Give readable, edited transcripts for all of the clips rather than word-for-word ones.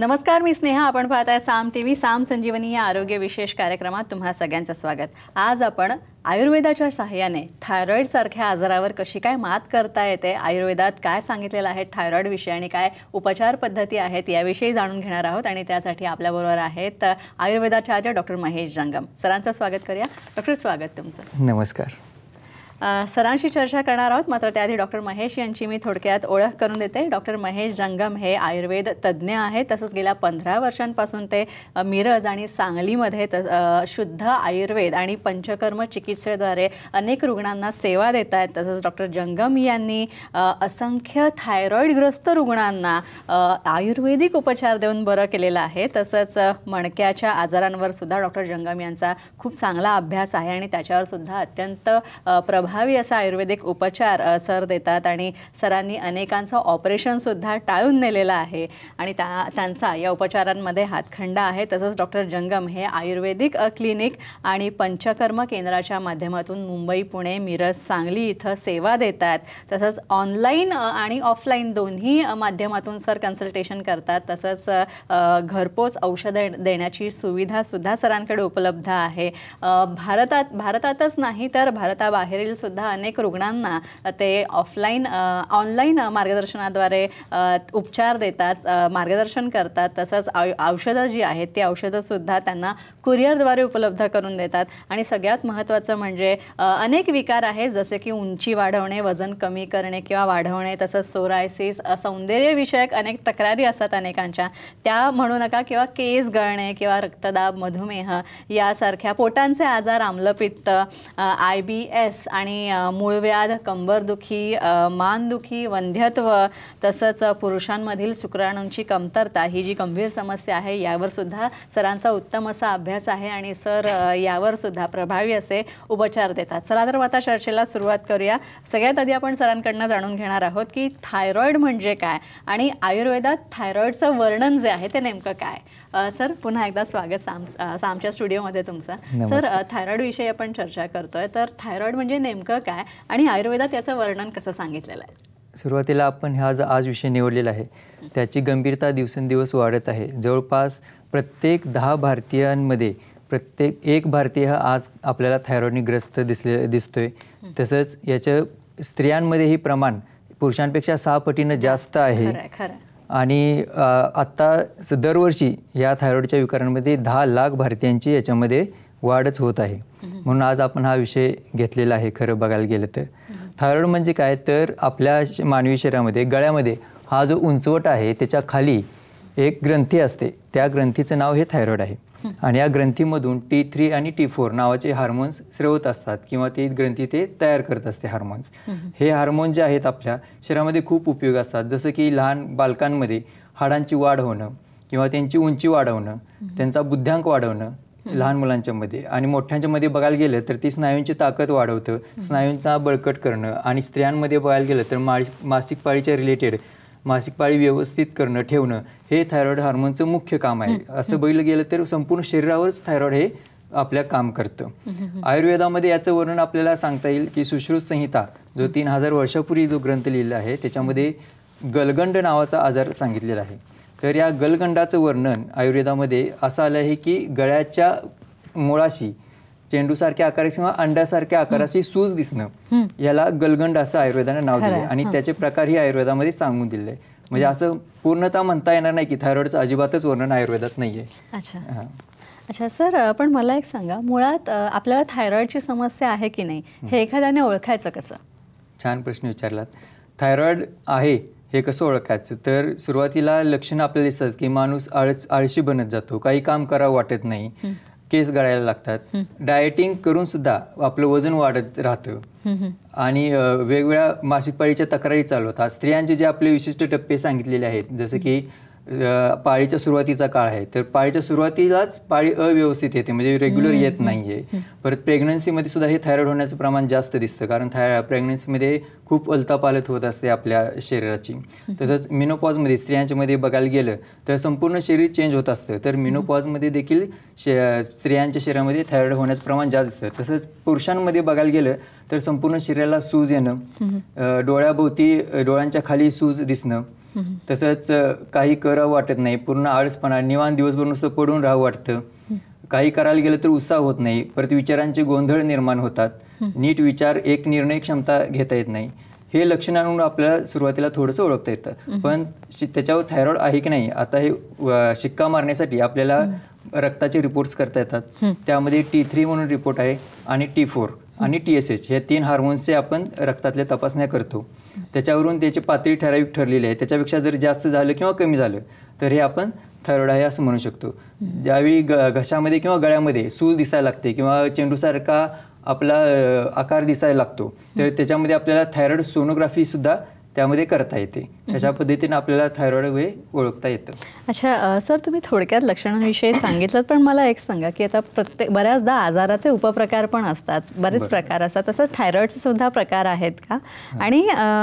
नमस्कार, मी स्नेहा. आपण पाहताय साम टीव्ही. साम संजीवनी या आरोग्य विशेष कार्यक्रमात तुम्हा सगळ्यांचं स्वागत. आज आपण आयुर्वेदाच्या सहाय्याने थायरॉइड सारख्या आजारावर कशी काय मात करता येते, आयुर्वेदात काय सांगितलेलं आहे थायरॉइड विषयी आणि काय उपचार पद्धती आहेत याविषयी जाणून घेणार आहोत. आणि त्यासाठी आपल्याबरोबर आहेत आयुर्वेदाचार्य डॉक्टर महेश जंगम. सरांचं स्वागत करूया. डॉक्टर, स्वागत तुमचं. नमस्कार. सरांशी चर्चा करणार आहोत, मात्र त्याआधी डॉक्टर महेश यांची मी थोडक्यात ओळख करून देते. डॉक्टर महेश जंगम हे आयुर्वेद तज्ज्ञ आहेत. तसंच गेल्या 15 वर्षांपासून ते मिरज आणि सांगलीमध्ये शुद्ध आयुर्वेद आणि पंचकर्म चिकित्सेद्वारे अनेक रुग्णांना सेवा देत आहेत. तसंच डॉक्टर जंगम यांनी असंख्य थायरॉइडग्रस्त रुग्णांना आयुर्वेदिक उपचार देऊन बरं केलेलं आहे. तसंच मणक्याच्या आजारांवर सुद्धा डॉक्टर जंगम यांचा खूप चांगला अभ्यास आहे आणि त्याच्यावर सुद्धा अत्यंत प्रभावी असा आयुर्वेदिक उपचार सर देतात. आणि सरांनी अनेकांचं ऑपरेशनसुद्धा टाळून नेलेलं आहे आणि त्यांचा या उपचारांमध्ये हातखंडा आहे. तसंच डॉक्टर जंगम हे आयुर्वेदिक क्लिनिक आणि पंचकर्म केंद्राच्या माध्यमातून मुंबई, पुणे, मिरज, सांगली इथं सेवा देतात. तसंच ऑनलाईन आणि ऑफलाईन दोन्ही माध्यमातून सर कन्सल्टेशन करतात. तसंच घरपोच औषधं देण्याची सुविधासुद्धा सरांकडे उपलब्ध आहे. भारतातच नाही तर भारताबाहेरील सुद्धा अनेक रुग्णांना ते ऑनलाईन मार्गदर्शनाद्वारे उपचार देतात, मार्गदर्शन करतात. तसंच औषधं जी आहेत ती औषधंसुद्धा त्यांना कुरिअरद्वारे उपलब्ध करून देतात. आणि सगळ्यात महत्त्वाचं म्हणजे अनेक विकार आहेत जसे की उंची वाढवणे, वजन कमी करणे किंवा वाढवणे, तसंच सोरायसिस, सौंदर्यविषयक अनेक तक्रारी असतात अनेकांच्या, त्या म्हणू नका, किंवा केस गळणे किंवा रक्तदाब, मधुमेह यासारख्या पोटांचे आजार, आम्लपित्त, IBS आणि मूळव्याध, कंबरदुखी, मानदुखी, वंध्यत्व, तसंच पुरुषांमधील शुक्राणूंची कमतरता ही जी गंभीर समस्या आहे यावर सुद्धा सरांचा उत्तम असा अभ्यास आहे आणि सर यावर सुद्धा प्रभावी असे उपचार देतात. चला तर आता चर्चेला सुरुवात करूया. सगळ्यात आधी आपण सरांकडनं जाणून घेणार आहोत की थायरॉइड म्हणजे काय आणि आयुर्वेदात थायरॉइडचं वर्णन जे आहे ते नेमकं काय. सर, पुन्हा एकदा स्वागत सामच्या स्टुडिओमध्ये तुमचं. सर, थायरॉइड विषयी आपण चर्चा करतोय, तर थायरॉइड म्हणजे नेमकं काय आणि आयुर्वेदात याचं वर्णन कसं सांगितलेलं आहे? सुरुवातीला आपण हा आज विषय निवडलेला आहे त्याची गंभीरता दिवसेंदिवस वाढत आहे. जवळपास प्रत्येक 10 भारतीयांमध्ये प्रत्येक एक भारतीय हा आज आपल्याला थायरॉइडने ग्रस्त दिसतोय. तसंच याचं स्त्रियांमध्येही प्रमाण पुरुषांपेक्षा 6 पटीनं जास्त आहे. आणि आत्ता दरवर्षी या थायरॉइडच्या विकारांमध्ये 10 लाख भारतीयांची याच्यामध्ये वाढच होत आहे. म्हणून आज आपण हा विषय घेतलेला आहे. खरं बघायला गेलं तर थायरॉइड म्हणजे काय, तर आपल्या मानवी शरीरामध्ये गळ्यामध्ये हा जो उंचवट आहे त्याच्या खाली एक ग्रंथी असते, त्या ग्रंथीचं नाव हे थायरॉइड आहे. आणि या ग्रंथीमधून T3 आणि T4 नावाचे हार्मोन्स स्रवत असतात किंवा ती ग्रंथी ते तयार करत असते हार्मोन्स. हे हार्मोन जे आहेत आपल्या शरीरामध्ये खूप उपयोग असतात. जसं की लहान बालकांमध्ये हाडांची वाढ होणं किंवा त्यांची उंची वाढवणं, त्यांचा बुद्ध्यांक वाढवणं लहान मुलांच्या मध्ये, आणि मोठ्यांच्या मध्ये बघायला गेलं तर ती स्नायूंची ताकद वाढवतं, स्नायूंना बळकट करणं. आणि स्त्रियांमध्ये बघायला गेलं तर मासिक पाळीच्या रिलेटेड मासिक पाळी व्यवस्थित करणं, ठेवणं, हे थायरॉइड हार्मोनचं मुख्य काम आहे. असं बघितलं गेलं तर संपूर्ण शरीरावरच थायरॉइड हे आपल्या काम करतं. आयुर्वेदामध्ये याचं वर्णन आपल्याला सांगता येईल की सुश्रुत संहिता जो 3000 वर्षापूर्वी जो ग्रंथ लिहिला आहे त्याच्यामध्ये गलगंड नावाचा आजार सांगितलेला आहे. तर या गलगंडाचं वर्णन आयुर्वेदामध्ये असं आलं आहे की गळ्याच्या मुळाशी चेंडूसारख्या आकाराची किंवा अंड्यासारख्या आकाराची सूज दिसणं, याला गलगंड असं आयुर्वेदानं नाव दिले आणि त्याचे प्रकारही आयुर्वेदामध्ये सांगून दिले. म्हणजे असं पूर्णतः म्हणता येणार नाही की थायरॉइडचं अजिबातच वर्णन आयुर्वेदात नाही आहे. अच्छा सर, पण मला एक सांगा, मुळात आपल्याला थायरॉइडची समस्या आहे की नाही हे एखाद्याने ओळखायचं कसं? छान प्रश्न विचारलात. थायरॉइड आहे हे कसं ओळखायचं, तर सुरुवातीला लक्षणं आपल्याला दिसतात की माणूस आळशी बनत जातो, काही काम करावं वाटत नाही, केस गळायला लागतात, डाएटिंग करून सुद्धा आपलं वजन वाढत राहतं आणि वेगवेगळ्या मासिक पाळीच्या तक्रारी चालू होतात. स्त्रियांचे जे आपले विशिष्ट टप्पे सांगितलेले आहेत, जसं की पाळीच्या सुरुवातीचा काळ आहे, तर पाळीच्या सुरुवातीलाच पाळी अव्यवस्थित येते, म्हणजे रेग्युलर येत नाही आहे. परत प्रेग्नन्सीमध्ये सुद्धा हे थायरॉइड होण्याचं प्रमाण जास्त दिसतं, कारण प्रेग्नन्सीमध्ये खूप उलथापालथ होत असते आपल्या शरीराची. तसंच मिनोपॉजमध्ये स्त्रियांच्यामध्ये बघायला गेलं तर संपूर्ण शरीर चेंज होत असतं, तर मिनोपॉजमध्ये देखील स्त्रियांच्या शरीरामध्ये थायरॉइड होण्याचं प्रमाण जास्त दिसतं. तसंच पुरुषांमध्ये बघायला गेलं तर संपूर्ण शरीराला सूज येणं, डोळ्याभोवती डोळ्यांच्या खाली सूज दिसणं, तसंच काही करावं वाटत नाही, पूर्ण आळसपणा, निवांत दिवसभर नुसतं पडून राहावं वाटतं, काही करायला गेलं तर उत्साह होत नाही, परत विचारांचे गोंधळ निर्माण होतात, नीट विचार एक निर्णय क्षमता घेता येत नाही. हे लक्षणांवरून आपल्याला सुरुवातीला थोडंसं ओळखता येतं. पण त्याच्यावर थायरॉइड आहे की नाही आता हे शिक्का मारण्यासाठी आपल्याला रक्ताचे रिपोर्ट्स करता येतात. त्यामध्ये T3 म्हणून रिपोर्ट आहे आणि T4 आणि TSH हे 3 हार्मोन्सचे आपण रक्तातल्या तपासण्या करतो. त्याच्यावरून त्याची पातळी ठराविक ठरलेली आहे. त्याच्यापेक्षा जर जास्त झालं किंवा कमी झालं तर हे आपण थायरॉइड आहे असं म्हणू शकतो. ज्यावेळी घशामध्ये किंवा गळ्यामध्ये सूज दिसायला लागते किंवा चेंडूसारखा आपला आकार दिसायला लागतो तर त्याच्यामध्ये आपल्याला थायरॉइड सोनोग्राफी सुद्धा त्यामध्ये करता येते. अशा पद्धतीने आपल्याला थायरॉइड हे ओळखता येतं. अच्छा सर, तुम्ही थोडक्यात लक्षणांविषयी सांगितलं, पण मला एक सांगा की आता बऱ्याचदा आजाराचे उपप्रकार पण असतात, बरेच प्रकार असतात, तसं थायरॉइडचे सुद्धा प्रकार आहेत का? आणि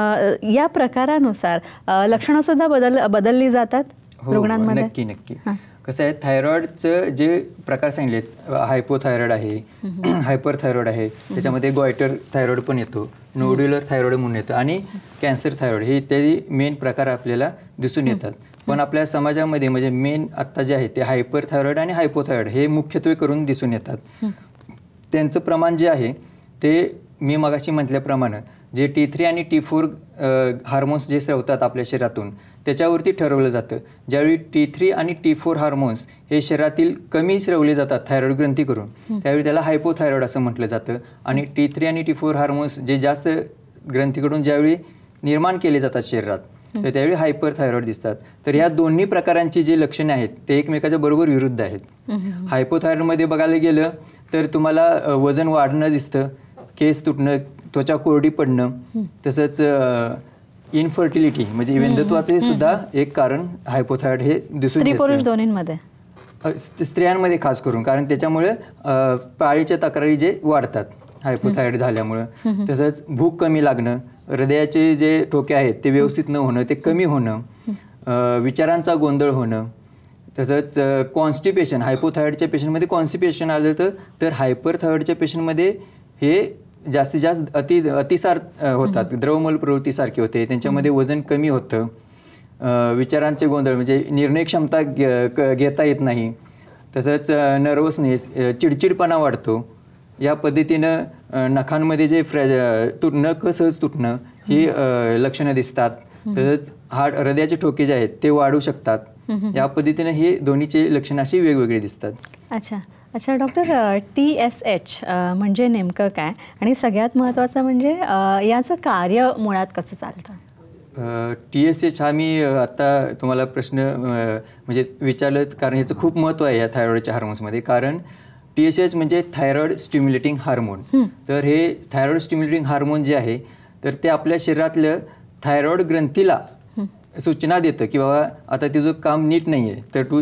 या प्रकारानुसार लक्षणं सुद्धा बदलली जातात रुग्णांमध्ये? नक्की नक्की. कसं आहे, थायरॉइडचं जे प्रकार सांगितलेत, हायपोथायरॉइड आहे, हायपर थायरॉइड आहे, त्याच्यामध्ये गॉयटर थायरॉइड पण येतो, नोड्युलर थायरॉइड म्हणून येतं आणि कॅन्सर थायरॉइड हे इत्यादी मेन प्रकार आपल्याला दिसून येतात. पण आपल्या समाजामध्ये म्हणजे मेन आत्ता जे आहे ते हायपर थायरॉइड आणि हायपोथायरॉइड हे मुख्यत्वे करून दिसून येतात. त्यांचं प्रमाण जे आहे ते मी मगाशी म्हटल्याप्रमाणे जे T3 आणि T4 हार्मोन्स जे स्रवतात आपल्या शरीरातून त्याच्यावरती ठरवलं जातं. ज्यावेळी T3 आणि T4 हार्मोन्स हे शरीरातील कमी स्रवले जातात थायरॉइड ग्रंथी करून, त्यावेळी त्याला हायपोथायरॉइड असं म्हटलं जातं. आणि T3 आणि T4 हार्मोन्स जे जास्त ग्रंथीकडून ज्यावेळी निर्माण केले जातात शरीरात तर त्यावेळी हायपर थायरॉइड दिसतात. तर ह्या दोन्ही प्रकारांची जी लक्षणे आहेत ते एकमेकाच्या बरोबर विरुद्ध आहेत. हायपोथायरॉइडमध्ये बघायला गेलं तर तुम्हाला वजन वाढणं दिसतं, केस तुटणं, त्वचा कोरडी पडणं, तसंच इनफर्टिलिटी म्हणजे विंधत्वाचे सुद्धा एक कारण हायपोथायरॉइड हे दिसून येतं. पुरुष दोन्हींमध्ये, स्त्रियांमध्ये खास करून, कारण त्याच्यामुळे पाळीच्या तक्रारी जे वाढतात हायपोथायरॉइड झाल्यामुळं. तसंच भूक कमी लागणं, हृदयाचे जे ठोके आहेत ते व्यवस्थित न होणं, ते कमी होणं, विचारांचा गोंधळ होणं, तसंच कॉन्स्टिपेशन. हायपोथायरॉइडच्या पेशंटमध्ये कॉन्स्टिपेशन आलं तर हायपर थायरॉइडच्या पेशंटमध्ये हे जास्तीत जास्त अतिसार होतात, द्रवमल प्रवृत्तीसारखे होते, त्यांच्यामध्ये वजन कमी होतं, विचारांचे गोंधळ म्हणजे निर्णय क्षमता घेता येत नाही, तसंच नर्वसनेस, चिडचिडपणा वाढतो. या पद्धतीनं नखांमध्ये जे नख सहज तुटणं ही लक्षणं दिसतात. तसंच हृदयाचे ठोके जे आहेत ते वाढू शकतात. या पद्धतीनं हे दोन्हीचे लक्षणं अशी वेगवेगळी दिसतात. अच्छा डॉक्टर, TSH म्हणजे नेमकं काय, आणि सगळ्यात महत्त्वाचं म्हणजे याचं कार्य मुळात कसं चालतं? TSH हा मी आत्ता तुम्हाला प्रश्न म्हणजे विचारलं कारण ह्याचं खूप महत्त्व आहे या थायरॉइडच्या हार्मोन्समध्ये. कारण TSH म्हणजे थायरॉइड स्टिम्युलेटिंग हार्मोन. तर हे थायरॉइड स्टिम्युलेटिंग हार्मोन जे आहे तर ते आपल्या शरीरातलं थायरॉइड ग्रंथीला सूचना देतं की बाबा आता तिचं काम नीट नाही आहे, तर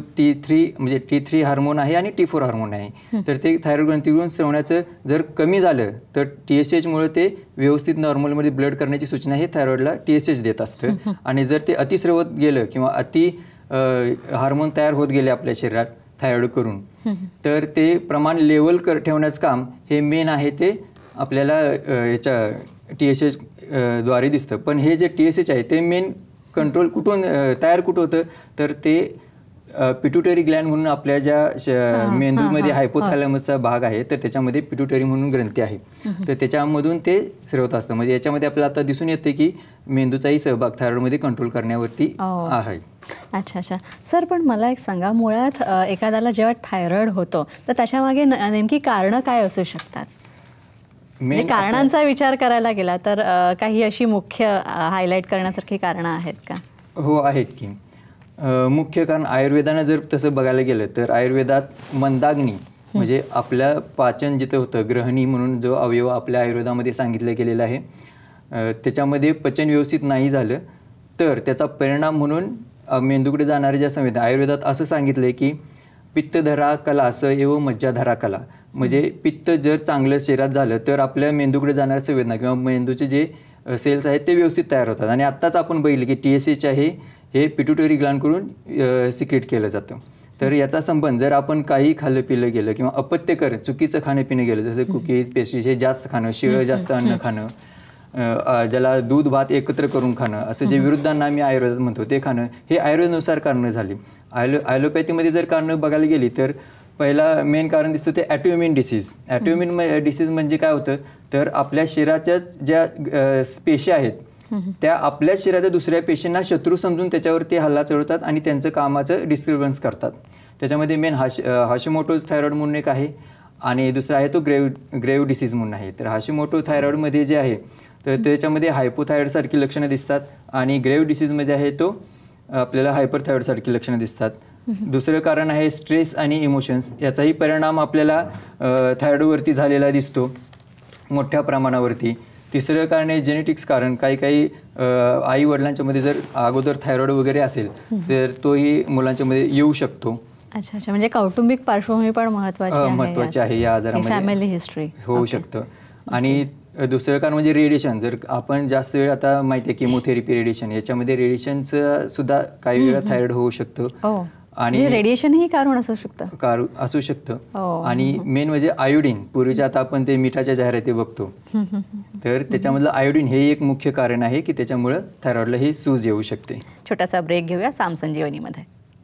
T3 हार्मोन आहे आणि T4 हार्मोन आहे, तर ते थायरॉइड ग्रंथीकडून स्रवण्याचं जर कमी झालं तर TSHमुळे ते व्यवस्थित नॉर्मलमध्ये ब्लड करण्याची सूचना हे थायरॉइडला TSH देत असतं. आणि जर ते अतिस्रवत गेलं किंवा हार्मोन तयार होत गेले आपल्या शरीरात थायरॉइड करून तर ते प्रमाण लेवल ठेवण्याचं काम हे मेन आहे ते आपल्याला याच्या TSH द्वारे दिसतं. पण हे जे TSH आहे ते मेन कंट्रोल कुठून तयार कुठं होतं तर ते पिट्युटरी ग्लँड म्हणून आपल्या ज्या मेंदूमध्ये हायपोथॅलॅमसचा भाग आहे तर त्याच्यामध्ये पिट्युटरी म्हणून ग्रंथी आहे, तर त्याच्यामधून ते स्रवत असतं. म्हणजे याच्यामध्ये आपल्याला आता दिसून येते की मेंदूचाही सहभाग थायरॉइडमध्ये कंट्रोल करण्यावरती आहे. अच्छा सर, पण मला एक सांगा, मुळात एखाद्याला जेव्हा थायरॉइड होतो तर त्याच्यामागे नेमकी कारणं काय असू शकतात? म्हणजे कारणांचा विचार करायला गेला तर काही अशी मुख्य हायलाईट करण्यासारखी कारणं आहेत का? हो आहेत की. मुख्य कारण आयुर्वेदानं जर तसं बघायला गेलं तर आयुर्वेदात मंदाग्नी म्हणजे आपल्या पाचन जिथं होतं, ग्रहणी म्हणून जो अवयव आपल्या आयुर्वेदामध्ये सांगितलं गेलेलं आहे, त्याच्यामध्ये पचन व्यवस्थित नाही झालं तर त्याचा परिणाम म्हणून मेंदूकडे जाणाऱ्या ज्या संवेदना, आयुर्वेदात असं सांगितलं आहे की पित्तधरा कला स एव मज्जाधरा कला. म्हणजे पित्त जर चांगलं शरीरात झालं तर आपल्या मेंदूकडे जाणाऱ्या संवेदना किंवा मेंदूचे जे सेल्स आहेत ते व्यवस्थित तयार होतात. आणि आत्ताच आपण बघितलं की TSH आहे हे पिट्युटरी ग्लँडकडून सिक्रेट केलं जातं. तर याचा संबंध जर आपण काही खाल्लं पिलं गेलं किंवा अपत्यकर चुकीचं खाणं पिणं गेलं, जसं कुकीज पेस्ट्रीज हे जास्त खाणं, शिळं जास्त अन्न खाणं, ज्याला दूध भात एकत्र करून खाणं, असं जे विरुद्धांना आम्ही आयुर्वेदात म्हणतो ते खाणं, हे आयुर्वेदानुसार कारणं झाली. ॲलोपॅथीमध्ये जर कारणं बघायला गेली तर पहिला मेन कारण दिसतं ते ॲटोइम्युन डिसीज. ॲटोइम्युन डिसीज म्हणजे काय होतं, तर आपल्या शरीराच्या ज्या पेशी आहेत त्या आपल्या शरीराच्या दुसऱ्या पेशींना शत्रू समजून त्याच्यावरती हल्ला चढवतात आणि त्यांचं कामाचं डिस्टर्बन्स करतात. त्याच्यामध्ये मेन हाशिमोटोज थायरॉइड म्हणून एक आहे आणि दुसरा आहे तो ग्रेव्ह डिसीज म्हणून आहे. तर हाशिमोटो थायरॉइडमध्ये जे आहे तर त्याच्यामध्ये हायपोथायरॉइडसारखी लक्षणं दिसतात आणि ग्रेव्ह डिसीजमध्ये आहे तो आपल्याला हायपरथायरॉइडसारखी लक्षणं दिसतात. दुसरं कारण आहे स्ट्रेस आणि इमोशन्स. याचाही परिणाम आपल्याला थायरॉइडवरती झालेला दिसतो मोठ्या प्रमाणावरती. तिसरं कारण आहे जेनेटिक्स कारण. काही आई वडिलांच्यामध्ये जर अगोदर थायरॉइड वगैरे असेल तर तोही मुलांच्यामध्ये येऊ शकतो. अच्छा, म्हणजे कौटुंबिक पार्श्वभूमी पण महत्त्वाची आहे या आजारामध्ये, फॅमिली हिस्ट्री होऊ शकतं. आणि दुसरं कारण म्हणजे रेडिएशन. जर आपण जास्त वेळ आता माहिती आहे केमोथेरपी, रेडिएशन, याच्यामध्ये रेडिएशनचं सुद्धा काही वेळा थायरॉइड होऊ शकतं आणि रेडिएशन ही कारण असू शकतं. आणि मेन म्हणजे आयोडीन. पूर्वीच्या आता आपण ते मिठाच्या जाहिराती बघतो तर त्याच्यामधलं आयोडीन हे एक मुख्य कारण आहे की त्याच्यामुळं थायरॉइडला ही सूज येऊ शकते. छोटासा ब्रेक घेऊया साम संजीवनीमध्ये.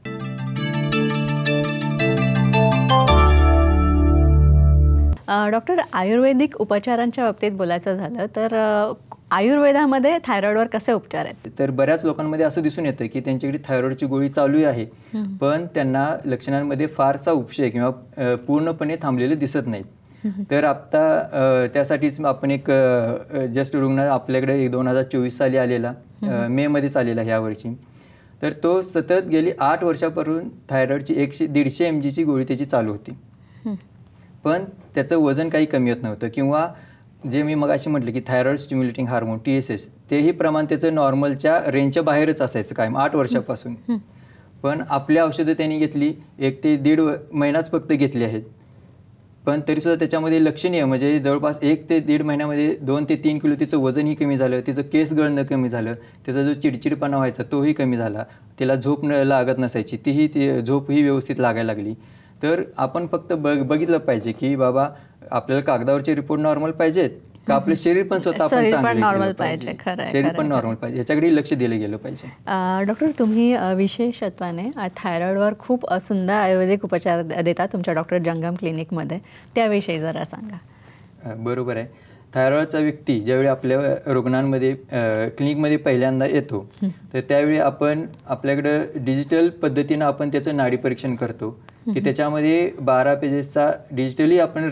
डॉक्टर, आयुर्वेदिक उपचारांच्या बाबतीत बोलायचं झालं तर आयुर्वेदामध्ये थायरॉइडवर कसे उपचार आहेत? तर बऱ्याच लोकांमध्ये असं दिसून येतं की त्यांच्याकडे थायरॉइडची गोळी चालू आहे पण त्यांना लक्षणांमध्ये फारसा उपशय किंवा पूर्णपणे थांबलेले दिसत नाहीत. तर आता त्यासाठीच आपण एक जस्ट रुग्ण आपल्याकडे 2024 साली आलेला, मे मध्येच आलेला ह्या वर्षी. तर तो सतत गेली 8 वर्षापासून थायरॉइडची 100-150 mgची गोळी त्याची चालू होती पण त्याचं वजन काही कमी होत नव्हतं किंवा जे मी मगाशी म्हटलं की थायरॉइड स्टिम्युलेटिंग हार्मोन TSH तेही प्रमाण त्याचं नॉर्मलच्या रेंजच्या बाहेरच असायचं कायम 8 वर्षापासून. पण आपली औषधं त्यांनी घेतली 1 ते 1.5 महिनाच फक्त घेतली आहेत पण तरीसुद्धा त्याच्यामध्ये लक्षणीय म्हणजे जवळपास 1 ते 1.5 महिन्यामध्ये 2 ते 3 किलो तिचं वजनही कमी झालं, तिचं केस गळणं कमी झालं, त्याचा जो चिडचिडपणा व्हायचा तोही कमी झाला, तिला झोप लागत नसायची ती झोपही व्यवस्थित लागायला लागली. तर आपण फक्त बघितलं पाहिजे की बाबा आपल्याला कागदावरचे रिपोर्ट नॉर्मल पाहिजेत का आपलं शरीर पण स्वतः आपण चांगलं नॉर्मल पाहिजे, शरीर पण नॉर्मल पाहिजे, याच्याकडे लक्ष दिलं गेलं पाहिजे. डॉक्टर, तुम्ही विशेषत्वाने थायरॉइडवर खूप सुंदर आयुर्वेदिक उपचार देता तुमच्या डॉक्टर जंगम क्लिनिकमध्ये, त्याविषयी जरा सांगा. बरोबर आहे. थायरॉइडचा व्यक्ती ज्यावेळी आपल्या रुग्णांमध्ये क्लिनिकमध्ये पहिल्यांदा येतो तर त्यावेळी आपण आपल्याकडं डिजिटल पद्धतीनं आपण त्याचं नाडी परीक्षण करतो की त्याच्यामध्ये 12 पेजेसचा डिजिटली आपण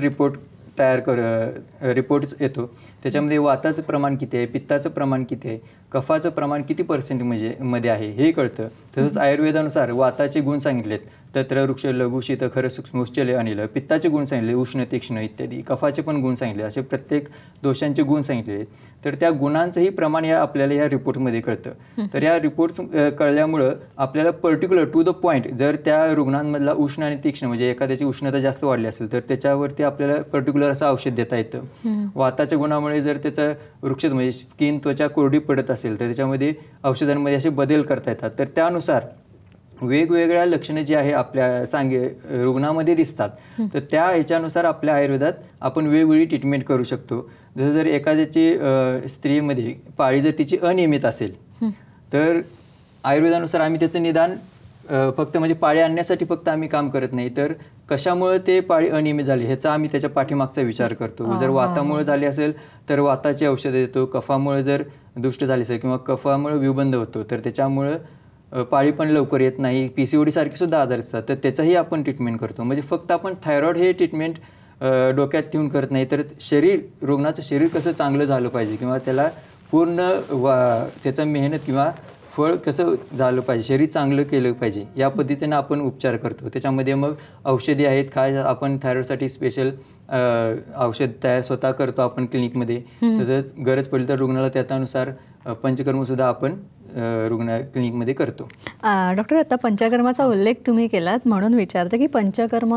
रिपोर्ट्स येतो. त्याच्यामध्ये वाताचं प्रमाण किती आहे, पित्ताचं प्रमाण किती आहे, कफाचं प्रमाण किती % मध्ये आहे हे कळतं. तसंच आयुर्वेदानुसार वाताचे गुण सांगितलेत, तत्र वृक्ष लघु शीत खर सूक्ष्म उच्चले अनिल, पित्ताचे गुण सांगितले उष्ण तीक्ष्ण इत्यादी, कफाचे पण गुण सांगितले, असे प्रत्येक दोषांचे गुण सांगितले. तर त्या गुणांचंही प्रमाण आपल्याला या रिपोर्टमध्ये कळतं. तर या रिपोर्ट्स कळल्यामुळं आपल्याला पर्टिक्युलर टू द पॉईंट जर त्या रुग्णांमधला उष्ण आणि तीक्ष्ण म्हणजे एखाद्याची उष्णता जास्त वाढली असेल तर त्याच्यावरती आपल्याला पर्टिक्युलर असं औषध देता येतं. वाताच्या गुणामुळे जर त्याचं वृक्ष म्हणजे स्किन त्वचा कोरडी पडत असेल तर त्याच्यामध्ये औषधांमध्ये असे बदल करता येतात. तर त्यानुसार वेगवेगळ्या लक्षणं जी आहे आपल्या रुग्णामध्ये दिसतात तर त्या ह्याच्यानुसार आपल्या आयुर्वेदात आपण वेगवेगळी ट्रीटमेंट करू शकतो. जसं जर एखाद्याची स्त्रीमध्ये पाळी जर तिची अनियमित असेल तर आयुर्वेदानुसार आम्ही त्याचं निदान फक्त म्हणजे पाळी आणण्यासाठी फक्त आम्ही काम करत नाही तर कशामुळे ते पाळी अनियमित झाली ह्याचा आम्ही त्याच्या पाठीमागचा विचार करतो. जर वातामुळे झाली असेल तर वाताची औषधं देतो, कफामुळे जर दुष्ट झाली असेल किंवा कफामुळे विबंध होतो तर त्याच्यामुळं पाळी पण लवकर येत नाही, PCOD सारखे सुद्धा आजार असतात तर त्याचाही आपण ट्रीटमेंट करतो. म्हणजे फक्त आपण थायरॉइड हे ट्रीटमेंट डोक्यात ठेवून करत नाही तर रुग्णाचं शरीर कसं चांगलं झालं पाहिजे किंवा त्याला पूर्ण त्याचं मेहनत किंवा फळ कसं झालं पाहिजे, शरीर चांगलं केलं पाहिजे या पद्धतीनं आपण उपचार करतो. त्याच्यामध्ये मग औषधी आहेत काय, आपण थायरॉइडसाठी स्पेशल औषध तयार स्वतः करतो आपण क्लिनिकमध्ये. तसंच गरज पडली तर रुग्णाला त्यानुसार पंचकर्मसुद्धा आपण क्लिनिकमध्ये करतो. डॉक्टर, आता पंचकर्माचा उल्लेख तुम्ही केलात म्हणून विचारते की पंचकर्म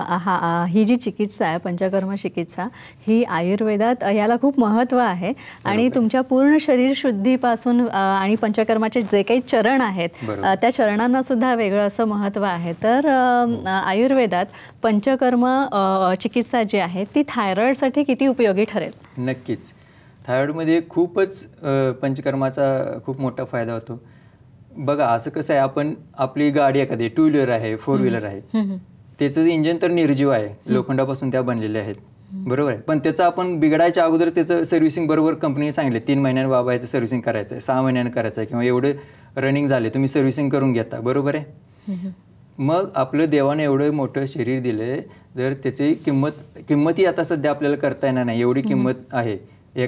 ही जी चिकित्सा आहे, पंचकर्म चिकित्सा ही आयुर्वेदात याला खूप महत्त्व आहे आणि तुमच्या पूर्ण शरीर शुद्धीपासून आणि पंचकर्माचे जे काही चरण आहेत त्या चरणांना सुद्धा वेगळं असं महत्त्व आहे. तर आयुर्वेदात पंचकर्म चिकित्सा जी आहे ती थायरॉईडसाठी किती उपयोगी ठरेल? नक्कीच. थायरॉईडमध्ये खूपच पंचकर्माचा खूप मोठा फायदा होतो. बघा, असं कसं आहे, आपण आपली गाडी एखादी 2 व्हीलर आहे, 4 व्हीलर आहे, त्याचं इंजिन तर निर्जीव आहे, लोखंडापासून त्या बनलेल्या आहेत, बरोबर आहे. पण त्याचं आपण बिघडायच्या अगोदर त्याचं सर्व्हिसिंग बरोबर कंपनीने सांगितले 3 महिन्यानं बाबा याचं सर्व्हिसिंग करायचं आहे, 6 महिन्यानं करायचं आहे, किंवा एवढं रनिंग झाले तुम्ही सर्व्हिसिंग करून घेता, बरोबर आहे. मग आपलं देवाने एवढं मोठं शरीर दिलं, जर त्याची किंमतही आता सध्या आपल्याला करता येणार नाही, एवढी किंमत आहे.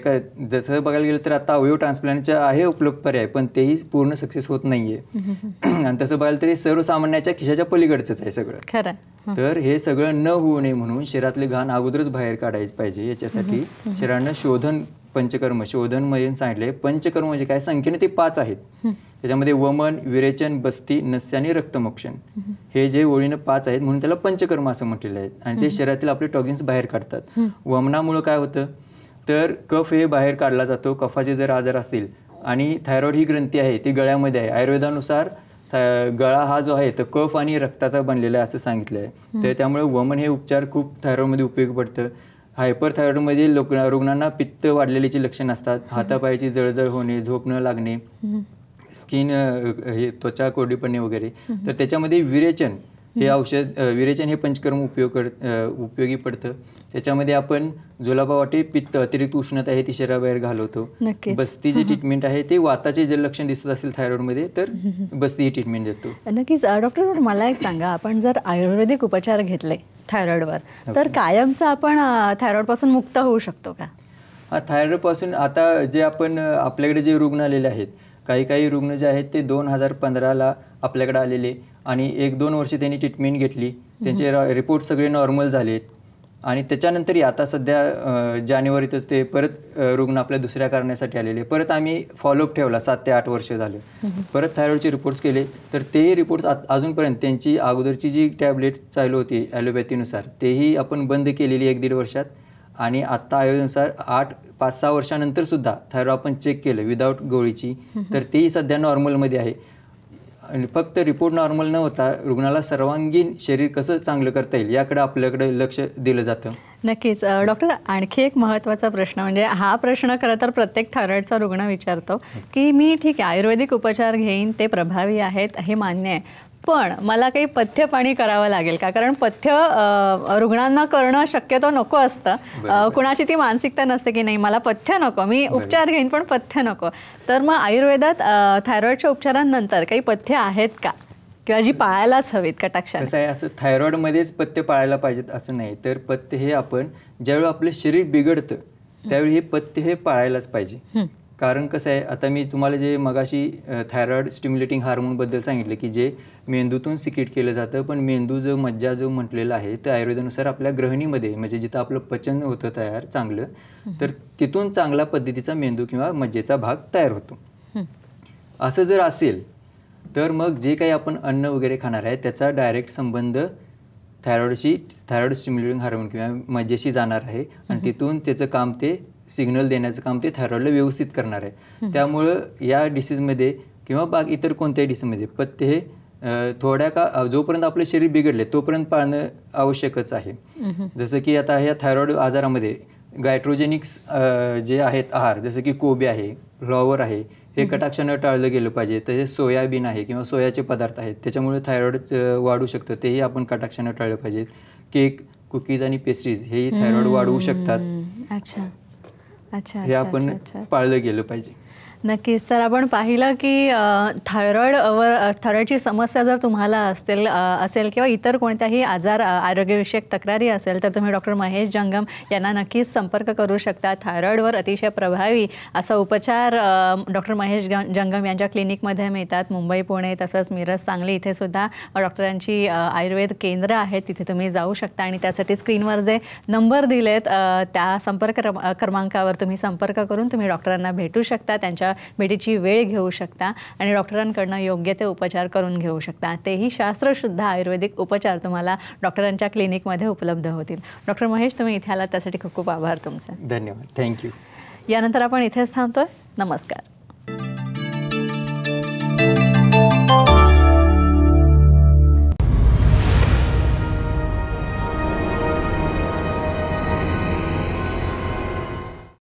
जसं बघायला गेलं तर आता अवयव ट्रान्सप्लांटच्या आहे उपलब्ध पर्याय, पण तेही पूर्ण सक्सेस होत नाहीये. आणि तसं बघायला तर सर्वसामान्याच्या खिशाच्या पलीकडचंच आहे सगळं. खरं. तर हे सगळं न होऊ नये म्हणून शरीरातले घाण अगोदरच बाहेर काढायचं पाहिजे. याच्यासाठी शरीरानं शोधन, पंचकर्म शोधन मध्ये सांगितले. पंचकर्म म्हणजे काय, संख्येने ते 5 आहेत. त्याच्यामध्ये वमन, विरेचन, बस्ती, नस्य आणि रक्तमोक्षण हे जे ओळीनं 5 आहेत म्हणून त्याला पंचकर्म असं म्हटलेलं आहे. आणि ते शरीरातील आपले टॉक्सिन्स बाहेर काढतात. वमनामुळं काय होतं तर कफ हे बाहेर काढला जातो. कफाचे जर आजार असतील, आणि थायरॉइड ही ग्रंथी आहे ती गळ्यामध्ये आहे. आयुर्वेदानुसार गळा हा जो आहे तो कफ आणि रक्ताचा बनलेला आहे असं सांगितलं आहे. तर त्यामुळे वमन हे उपचार खूप थायरॉइडमध्ये उपयोगी पडतं. हायपरथायरॉइडमध्ये रुग्णांना पित्त वाढलेल्याची लक्षणं असतात, हातापायाची जळजळ होणे, झोप न लागणे, स्किन हे त्वचा कोरडी पडणे वगैरे. तर त्याच्यामध्ये विरेचन हे औषध, विरेचन हे पंचकर्म उपयोगी पडतं. त्याच्यामध्ये आपण जुलाबावाटे पित्त, अतिरिक्त उष्णता आहे ती शरीराबाहेर घालवतो. बस्तीची ट्रीटमेंट आहे ते वाताचे जर लक्षण दिसत असेल थायरॉइडमध्ये तर बस्ती ही ट्रीटमेंट देतो. नक्कीच. डॉक्टर, मला एक सांगा, आपण जर आयुर्वेदिक उपचार घेतले थायरॉइडवर तर कायमचं आपण थायरॉइडपासून मुक्त होऊ शकतो का? हा, थायरॉइडपासून आता जे आपण आपल्याकडे जे रुग्ण आलेले आहेत, काही रुग्ण जे आहेत ते 2015ला आपल्याकडे आलेले आणि 1-2 वर्ष त्यांनी ट्रीटमेंट घेतली, त्यांचे रिपोर्ट सगळे नॉर्मल झालेत. आणि त्याच्यानंतरही आता सध्या जानेवारीतच ते परत रुग्ण आपल्या दुसऱ्या कारणासाठी आलेले. परत आम्ही फॉलोअप ठेवला, 7 ते 8 वर्ष झाले. परत थायरॉइडचे रिपोर्ट्स केले, तर ते रिपोर्ट्स अजूनपर्यंत त्यांची अगोदरची जी टॅबलेट चालू होती ॲलोपॅथीनुसार तेही आपण बंद केलेली 1-1.5 वर्षात. आणि आत्ता आयोजनानुसार 5-6 वर्षानंतर सुद्धा थायरॉइड आपण चेक केलं विदाऊट गोळीची, तर तेही सध्या नॉर्मलमध्ये आहे. आणि फक्त रिपोर्ट नॉर्मल न होता रुग्णाला सर्वांगीण शरीर कसं चांगलं करता येईल याकडे आपल्याकडे लक्ष दिलं जातं. नक्कीच. डॉक्टर, आणखी एक महत्त्वाचा प्रश्न, म्हणजे हा प्रश्न खरं तर प्रत्येक थायरॉइडचा रुग्ण विचारतो की मी ठीक आहे आयुर्वेदिक उपचार घेईन, ते प्रभावी आहेत हे मान्य आहे, पण मला काही पथ्य पाणी करावं लागेल का? कारण पथ्य रुग्णांना करणं शक्यतो नको असतं. कुणाची ती मानसिकता नसते की नाही मला पथ्य नको, मी उपचार घेईन पण पथ्य नको. तर मग आयुर्वेदात थायरॉइडच्या उपचारांनंतर काही पथ्य आहेत का, किंवा जी पाळायलाच हवीत कटाक्षाने? कसं आहे, असं थायरॉइडमध्येच पथ्य पाळायला पाहिजेत असं नाही. तर पथ्य हे आपण ज्यावेळी आपलं शरीर बिघडतं त्यावेळी हे पथ्य हे पाळायलाच पाहिजे. कारण कसं आहे, आता मी तुम्हाला जे मगाशी थायरॉइड स्टिम्युलेटिंग हार्मोनबद्दल सांगितलं की जे मेंदूतून सिक्रेट केलं जातं, पण मेंदू जो मज्जा जो म्हटलेला आहे तर आयुर्वेदानुसार आपल्या ग्रहणीमध्ये, म्हणजे जिथं आपलं पचन होतं तयार चांगलं, तर तिथून चांगल्या पद्धतीचा मेंदू किंवा मज्जेचा भाग तयार होतो. असं जर असेल तर मग जे काही आपण अन्न वगैरे खाणार आहे त्याचा डायरेक्ट संबंध थायरॉइड स्टिम्युलेटिंग हार्मोन किंवा मज्जेशी जाणार आहे आणि तिथून त्याचं काम, ते सिग्नल देण्याचं काम ते थायरॉइडला व्यवस्थित करणार आहे. त्यामुळं या डिसीजमध्ये किंवा इतर कोणत्याही डिसीजमध्ये पथ्य हे जोपर्यंत आपलं शरीर बिघडले तोपर्यंत पाळणं आवश्यकच आहे. जसं की आता ह्या थायरॉइड आजारामध्ये गायट्रोजेनिक्स जे आहेत आहार, जसं की कोबी आहे, फ्लॉवर आहे, हे कटाक्षानं टाळलं गेलं पाहिजे. तसेच सोयाबीन आहे किंवा सोयाचे पदार्थ आहेत त्याच्यामुळे थायरॉइड वाढू शकतं, तेही आपण कटाक्षानं टाळलं पाहिजे. केक, कुकीज आणि पेस्ट्रीज हेही थायरॉइड वाढवू शकतात. हे आपण पाळलं गेलं पाहिजे. नक्कीच. तर आपण पाहिलं की थायरॉइडची समस्या जर तुम्हाला असेल किंवा इतर कोणत्याही आरोग्यविषयक तक्रारी असेल तर तुम्ही डॉक्टर महेश जंगम यांना नक्कीच संपर्क करू शकता. थायरॉइडवर अतिशय प्रभावी असा उपचार डॉक्टर महेश जंगम यांच्या क्लिनिकमध्ये मिळतात. मुंबई, पुणे तसंच मिरज, सांगली इथे सुद्धा डॉक्टरांची आयुर्वेद केंद्र आहेत, तिथे तुम्ही जाऊ शकता आणि त्यासाठी स्क्रीनवर जे नंबर दिलेत त्या संपर्क क्रमांकावर तुम्ही संपर्क करून तुम्ही डॉक्टरांना भेटू शकतात. त्यांच्या भेटीची वेळ घेऊ शकता आणि डॉक्टरांकडनं योग्य ते उपचार करून घेऊ शकता. तेही शास्त्रशुद्ध आयुर्वेदिक उपचार तुम्हाला डॉक्टरांच्या क्लिनिकमध्ये उपलब्ध होतील. डॉक्टर महेश, तुम्ही इथे आलात त्यासाठी खूप खूप आभार तुमचे. धन्यवाद. थँक्यू. यानंतर आपण इथेच थांबतोय. नमस्कार.